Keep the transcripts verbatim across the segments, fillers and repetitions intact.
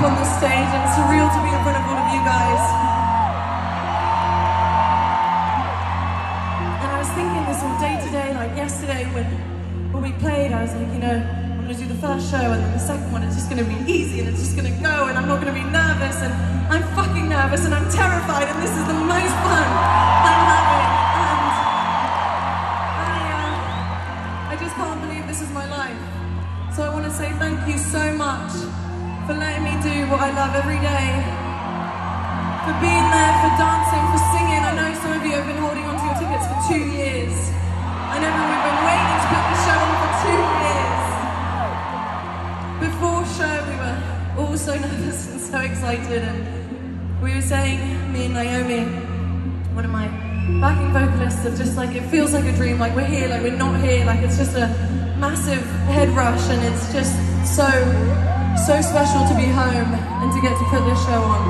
up on the stage, and it's surreal to be in front of all of you guys. And I was thinking this all day today, like yesterday when, when we played, I was like, you know, I'm gonna do the first show and then the second one is just gonna be easy and it's just gonna go and I'm not gonna be nervous, and I'm fucking nervous and I'm terrified and this is the most fun I'm having, and I, uh, I just can't believe this is my life. So I want to say thank you so much for letting me do what I love every day, for being there, for dancing, for singing. I know some of you have been holding on to your tickets for two years. I know that we've been waiting to put the show on for two years. Before show we were all so nervous and so excited, and we were saying, me and Naomi, one of my backing vocalists, of just like, it feels like a dream, like we're here, like we're not here, like it's just a massive head rush, and it's just so, so special to be home and to get to put this show on.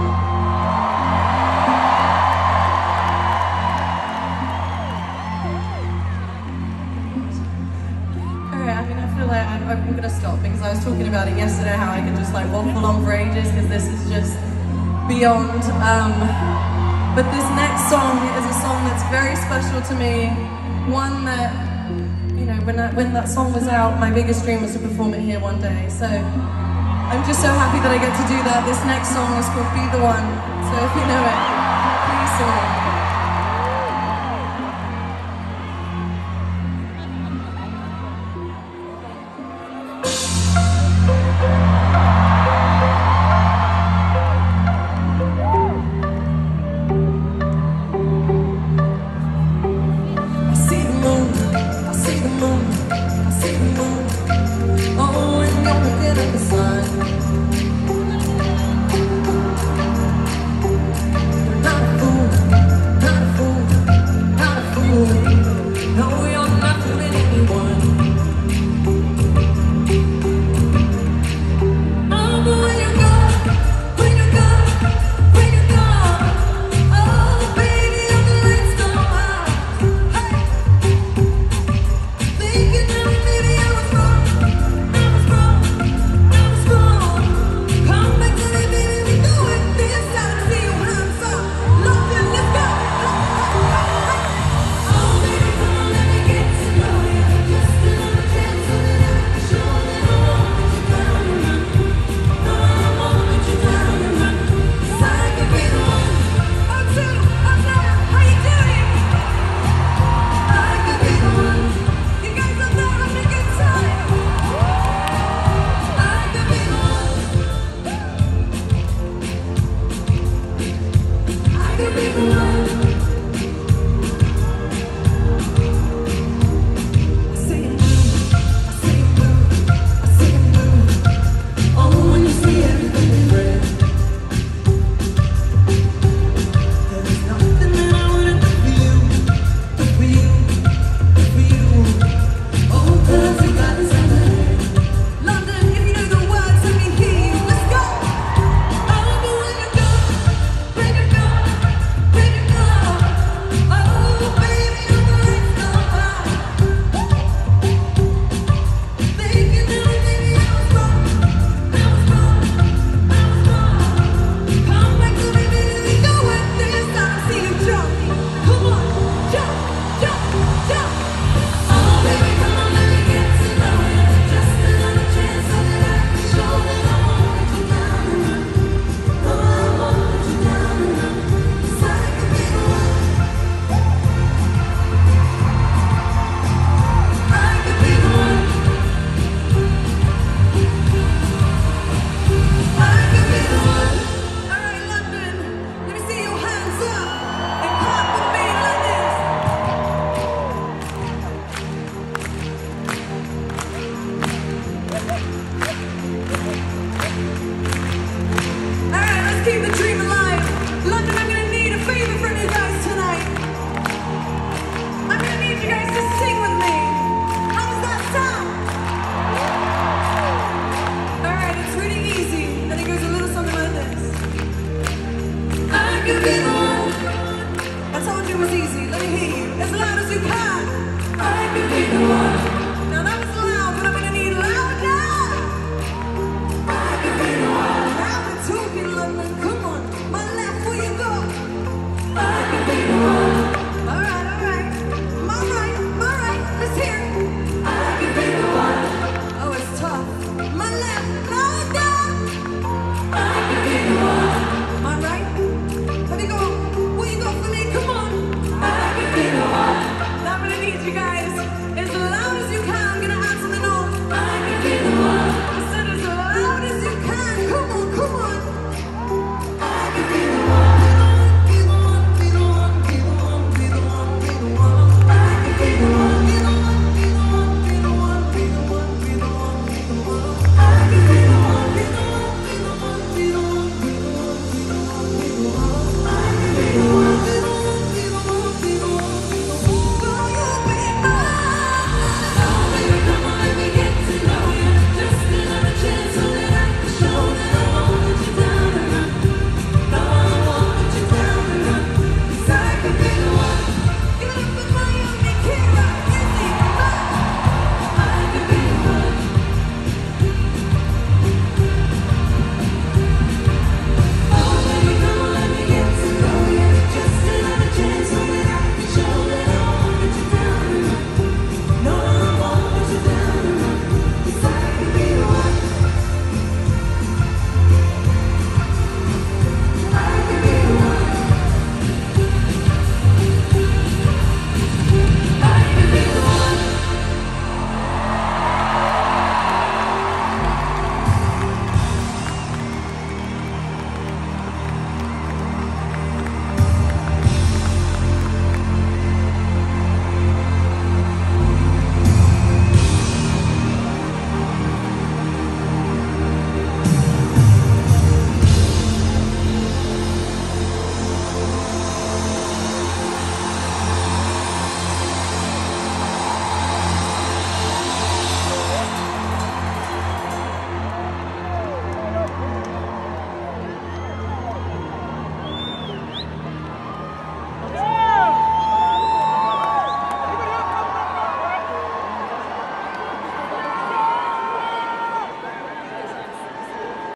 Alright, I mean, I feel like I, I'm gonna stop because I was talking about it yesterday, how I could just like waffle on for ages because this is just beyond. Um, but this next song is a song that's very special to me, one that, you know, when that, when that song was out, my biggest dream was to perform it here one day. So I'm just so happy that I get to do that. This next song is called Be The One. So if you know it, please sing it.